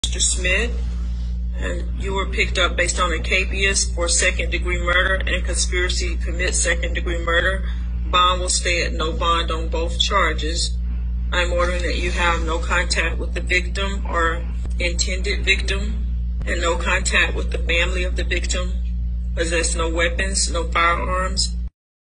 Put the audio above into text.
Mr. Smith, and you were picked up based on a capias for second-degree murder and conspiracy to commit second-degree murder. Bond will stay at no bond on both charges. I'm ordering that you have no contact with the victim or intended victim, and no contact with the family of the victim. Possess no weapons, no firearms,